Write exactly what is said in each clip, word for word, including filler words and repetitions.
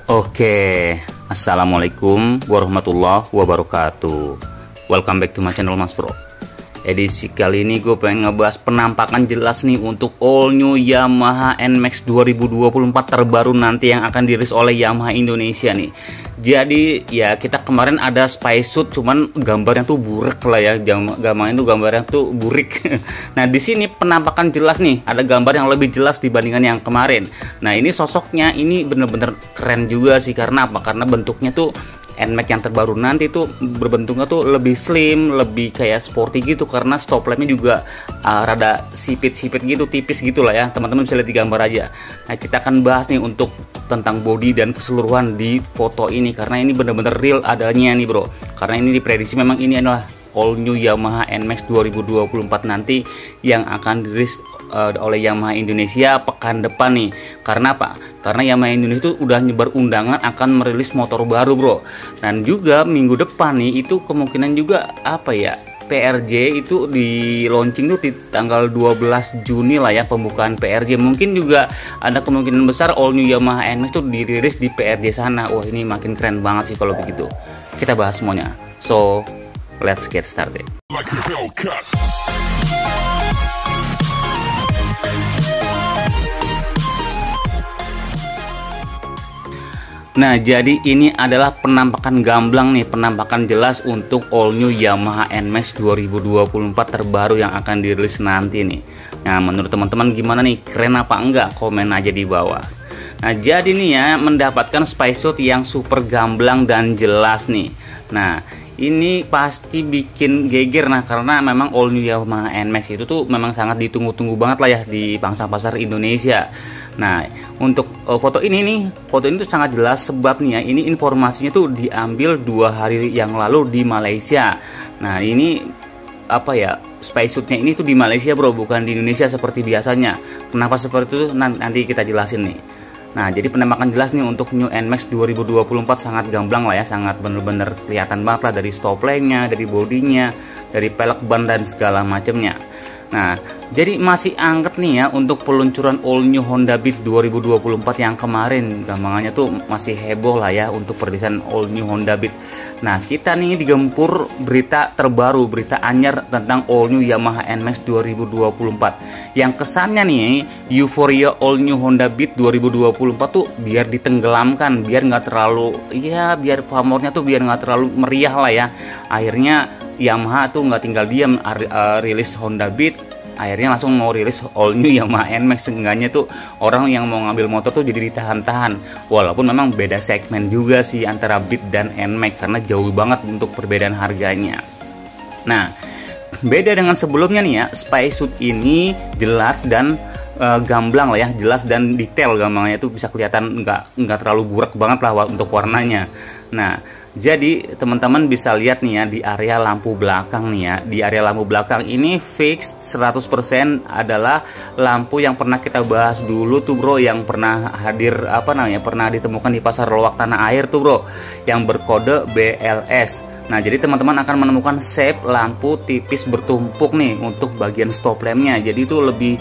Oke, assalamualaikum warahmatullahi wabarakatuh. Welcome back to my channel Mas Bro. Edisi kali ini gue pengen ngebahas penampakan jelas nih untuk all new Yamaha N Max dua ribu dua puluh empat terbaru nanti yang akan dirilis oleh Yamaha Indonesia nih. Jadi ya kita kemarin ada spy suit, cuman gambarnya tuh burek lah ya, gambarnya tuh gambarnya tuh burik. Nah di sini penampakan jelas nih, ada gambar yang lebih jelas dibandingkan yang kemarin. Nah ini sosoknya ini bener-bener keren juga sih, karena apa? Karena bentuknya tuh N Max yang terbaru nanti tuh berbentuknya tuh lebih slim, lebih kayak sporty gitu, karena stop lampnya juga uh, rada sipit-sipit gitu, tipis gitu lah ya. Teman-teman bisa lihat di gambar aja. Nah kita akan bahas nih untuk tentang body dan keseluruhan di foto ini, karena ini bener-bener real adanya nih bro. Karena ini diprediksi memang ini adalah all new Yamaha N Max dua ribu dua puluh empat nanti yang akan dirilis uh, oleh Yamaha Indonesia pekan depan nih. Karena apa? Karena Yamaha Indonesia itu udah nyebar undangan akan merilis motor baru bro. Dan juga minggu depan nih itu kemungkinan juga apa ya, P R J itu di launching tuh di tanggal dua belas Juni lah ya, pembukaan P R J. Mungkin juga ada kemungkinan besar all new Yamaha N Max itu dirilis di P R J sana. Wah ini makin keren banget sih kalau begitu. Kita bahas semuanya. So let's get started. Nah jadi ini adalah penampakan gamblang nih, penampakan jelas untuk all new Yamaha N Max dua ribu dua puluh empat terbaru yang akan dirilis nanti nih. Nah menurut teman-teman gimana nih, keren apa enggak? Komen aja di bawah. Nah jadi nih ya, mendapatkan spy suit yang super gamblang dan jelas nih. Nah ini pasti bikin geger, nah karena memang all new Yamaha N Max itu tuh memang sangat ditunggu-tunggu banget lah ya di pangsa pasar Indonesia. Nah untuk uh, foto ini nih, foto ini tuh sangat jelas sebab nih ya, ini informasinya tuh diambil dua hari yang lalu di Malaysia. Nah ini apa ya, spy suitnya ini tuh di Malaysia bro, bukan di Indonesia seperti biasanya. Kenapa seperti itu nanti kita jelasin nih. Nah jadi penampakan jelas nih untuk new N Max dua ribu dua puluh empat sangat gamblang lah ya, sangat bener-bener kelihatan banget lah dari stop lampnya, dari bodinya, dari pelek ban dan segala macamnya. Nah jadi masih anget nih ya untuk peluncuran all new Honda Beat dua ribu dua puluh empat yang kemarin. Gampangannya tuh masih heboh lah ya untuk perilisan all new Honda Beat. Nah kita nih digempur berita terbaru, berita anyar tentang all new Yamaha N Max dua ribu dua puluh empat. Yang kesannya nih euforia all new Honda Beat dua ribu dua puluh empat tuh biar ditenggelamkan, biar nggak terlalu ya, biar pamornya tuh biar nggak terlalu meriah lah ya. Akhirnya Yamaha tuh nggak tinggal diam, uh, rilis Honda Beat, akhirnya langsung mau rilis all new Yamaha N Max. Seenggaknya tuh orang yang mau ngambil motor tuh jadi ditahan-tahan, walaupun memang beda segmen juga sih antara Beat dan N Max, karena jauh banget untuk perbedaan harganya. Nah beda dengan sebelumnya nih ya, spy suit ini jelas dan uh, gamblang lah ya, jelas dan detail, gambarnya itu bisa kelihatan nggak nggak terlalu burak banget lah untuk warnanya. Nah jadi teman-teman bisa lihat nih ya di area lampu belakang nih ya, di area lampu belakang ini fix seratus persen adalah lampu yang pernah kita bahas dulu tuh bro, yang pernah hadir apa namanya, pernah ditemukan di pasar Lowak Tanah Air tuh bro, yang berkode B L S. Nah jadi teman-teman akan menemukan shape lampu tipis bertumpuk nih untuk bagian stop lampnya. Jadi itu lebih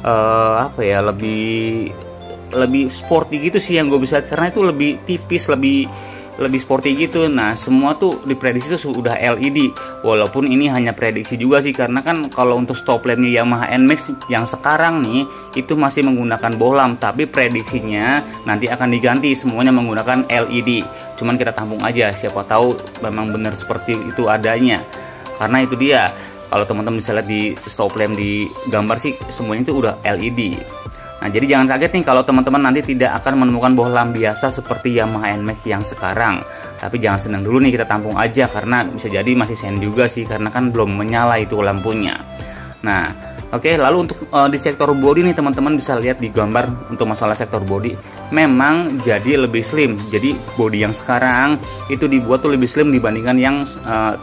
uh, apa ya, lebih lebih sporty gitu sih yang gue bisa lihat, karena itu lebih tipis, lebih lebih sporty gitu. Nah semua tuh diprediksi tuh sudah L E D, walaupun ini hanya prediksi juga sih, karena kan kalau untuk stop lampnya Yamaha N Max yang sekarang nih itu masih menggunakan bohlam, tapi prediksinya nanti akan diganti semuanya menggunakan L E D. Cuman kita tampung aja, siapa tahu memang benar seperti itu adanya. Karena itu dia, kalau teman-teman bisa lihat di stop lamp di gambar sih semuanya itu udah L E D. Nah jadi jangan kaget nih kalau teman-teman nanti tidak akan menemukan bohlam biasa seperti Yamaha N Max yang sekarang. Tapi jangan senang dulu nih, kita tampung aja, karena bisa jadi masih sen juga sih, karena kan belum menyala itu lampunya. Nah oke, lalu untuk uh, di sektor body nih teman-teman bisa lihat di gambar untuk masalah sektor body memang jadi lebih slim. Jadi body yang sekarang itu dibuat tuh lebih slim dibandingkan yang uh,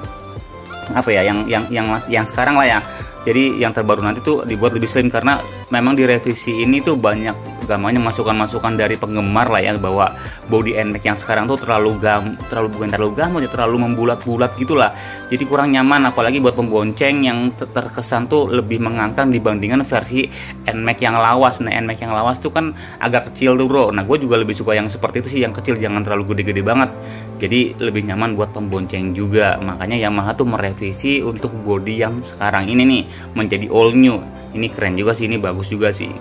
apa ya, yang yang yang yang sekarang lah ya. Jadi yang terbaru nanti tuh dibuat lebih slim, karena memang di revisi ini tuh banyak gampangnya masukan-masukan dari penggemar lah ya, bahwa body N MAX yang sekarang tuh terlalu gam terlalu bukan terlalu gamut ya, terlalu membulat-bulat gitulah, jadi kurang nyaman, apalagi buat pembonceng yang terkesan tuh lebih mengangkat dibandingkan versi N MAX yang lawas. Nah, N MAX yang lawas tuh kan agak kecil tuh bro. Nah, gue juga lebih suka yang seperti itu sih, yang kecil, jangan terlalu gede-gede banget, jadi lebih nyaman buat pembonceng juga. Makanya Yamaha tuh merevisi untuk body yang sekarang ini nih menjadi all new. Ini keren juga sih, ini bagus juga sih.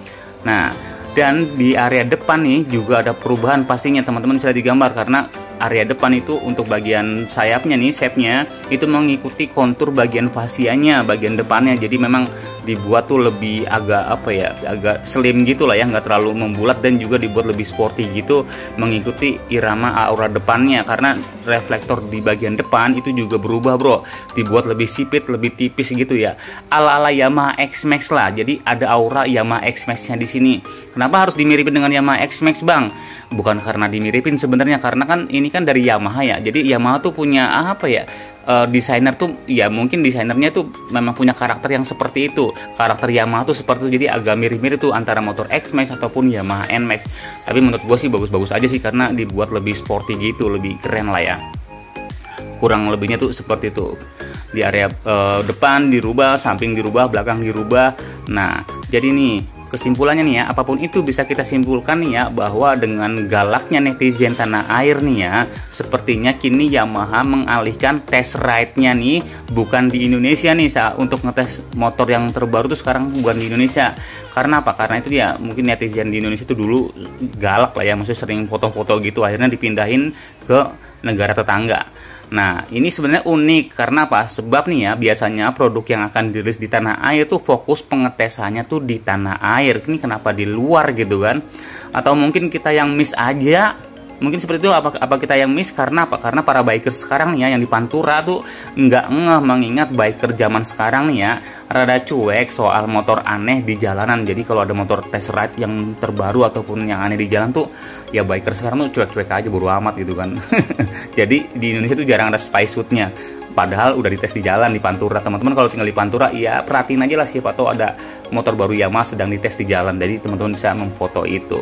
Nah, dan di area depan nih juga ada perubahan pastinya teman-teman, bisa digambar, karena area depan itu untuk bagian sayapnya nih, shape-nya itu mengikuti kontur bagian fasianya, bagian depannya. Jadi memang dibuat tuh lebih agak apa ya, agak slim gitu lah ya, nggak terlalu membulat, dan juga dibuat lebih sporty gitu mengikuti irama aura depannya, karena reflektor di bagian depan itu juga berubah bro, dibuat lebih sipit, lebih tipis gitu ya, ala-ala Yamaha X MAX lah. Jadi ada aura Yamaha X MAX-nya di sini. Kenapa harus dimiripin dengan Yamaha X MAX bang? Bukan karena dimiripin sebenarnya, karena kan ini kan dari Yamaha ya. Jadi Yamaha tuh punya apa ya, uh, desainer tuh ya, mungkin desainernya tuh memang punya karakter yang seperti itu. Karakter Yamaha tuh seperti itu, jadi agak mirip-mirip tuh antara motor X MAX ataupun Yamaha N MAX. Tapi menurut gue sih bagus-bagus aja sih, karena dibuat lebih sporty gitu, lebih keren lah ya. Kurang lebihnya tuh seperti itu. Di area uh, depan dirubah, samping dirubah, belakang dirubah. Nah, jadi nih kesimpulannya nih ya, apapun itu bisa kita simpulkan nih ya, bahwa dengan galaknya netizen tanah air nih ya, sepertinya kini Yamaha mengalihkan test ride-nya nih bukan di Indonesia nih, saat untuk ngetes motor yang terbaru tuh sekarang bukan di Indonesia. Karena apa? Karena itu ya mungkin netizen di Indonesia tuh dulu galak lah ya, maksudnya sering foto-foto gitu, akhirnya dipindahin ke negara tetangga. Nah, ini sebenarnya unik karena apa? Sebab nih ya, biasanya produk yang akan dirilis di tanah air tuh fokus pengetesannya tuh di tanah air. Ini kenapa di luar gitu kan? Atau mungkin kita yang miss aja. Mungkin seperti itu. Apa, apa kita yang miss karena apa? Karena para biker sekarang nih ya, yang di Pantura tuh nggak ngeh, mengingat biker zaman sekarang nih ya rada cuek soal motor aneh di jalanan. Jadi kalau ada motor test ride yang terbaru ataupun yang aneh di jalan tuh, ya biker sekarang tuh cuek-cuek aja, bodo amat gitu kan. Jadi di Indonesia tuh jarang ada spy suit-nya. Padahal udah dites di jalan di Pantura. Teman-teman kalau tinggal di Pantura, ya perhatiin aja lah, siapa tahu ada motor baru Yamaha sedang dites di jalan. Jadi teman-teman bisa memfoto itu.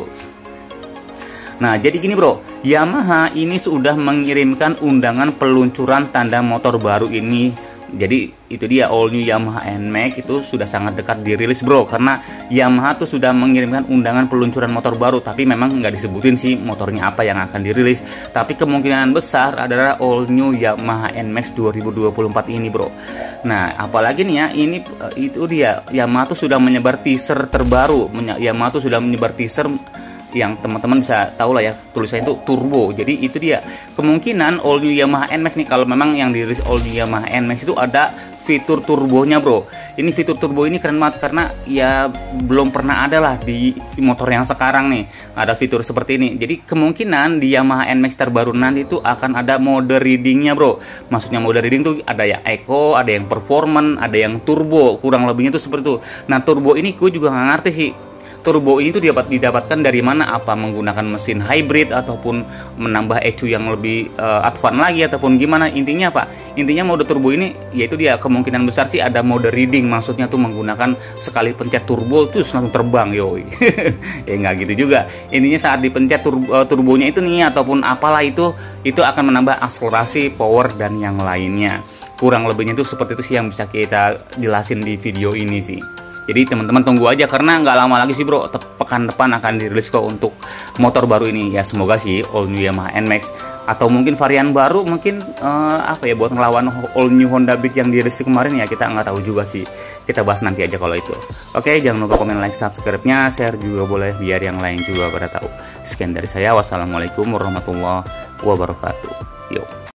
Nah, jadi gini bro, Yamaha ini sudah mengirimkan undangan peluncuran tanda motor baru ini. Jadi itu dia, all new Yamaha N MAX itu sudah sangat dekat dirilis bro, karena Yamaha tuh sudah mengirimkan undangan peluncuran motor baru, tapi memang nggak disebutin sih motornya apa yang akan dirilis. Tapi kemungkinan besar adalah all new Yamaha N MAX dua ribu dua puluh empat ini bro. Nah, apalagi nih ya, ini itu dia, Yamaha tuh sudah menyebar teaser terbaru. Yamaha tuh sudah menyebar teaser yang teman-teman bisa tahu lah ya, tulisannya itu turbo. Jadi itu dia, kemungkinan all new Yamaha N MAX nih, kalau memang yang dirilis all new Yamaha N MAX itu ada fitur turbonya bro. Ini fitur turbo ini keren banget, karena ya belum pernah ada lah di motor yang sekarang nih, ada fitur seperti ini. Jadi kemungkinan di Yamaha N MAX terbaru nanti itu akan ada mode readingnya bro. Maksudnya mode reading tuh ada yang eco, ada yang performance, ada yang turbo, kurang lebihnya tuh seperti itu. Nah, turbo ini gue juga nggak ngerti sih, turbo ini tuh dapat didapatkan dari mana? Apa menggunakan mesin hybrid ataupun menambah E C U yang lebih uh, advance lagi ataupun gimana? Intinya apa? Intinya mode turbo ini yaitu dia kemungkinan besar sih ada mode reading, maksudnya tuh menggunakan sekali pencet turbo terus langsung terbang yoi. Ya nggak gitu juga. Intinya saat dipencet turbo, uh, turbonya itu nih ataupun apalah itu itu akan menambah akselerasi, power dan yang lainnya. Kurang lebihnya itu seperti itu sih yang bisa kita jelasin di video ini sih. Jadi teman-teman tunggu aja, karena nggak lama lagi sih bro, pekan depan akan dirilis kok untuk motor baru ini ya. Semoga sih all new Yamaha N MAX atau mungkin varian baru, mungkin uh, apa ya, buat ngelawan all new Honda Beat yang dirilis kemarin ya, kita nggak tahu juga sih. Kita bahas nanti aja kalau itu. Oke, jangan lupa komen, like, subscribe-nya, share juga boleh biar yang lain juga pada tahu. Sekian dari saya, wassalamualaikum warahmatullahi wabarakatuh. Yuk.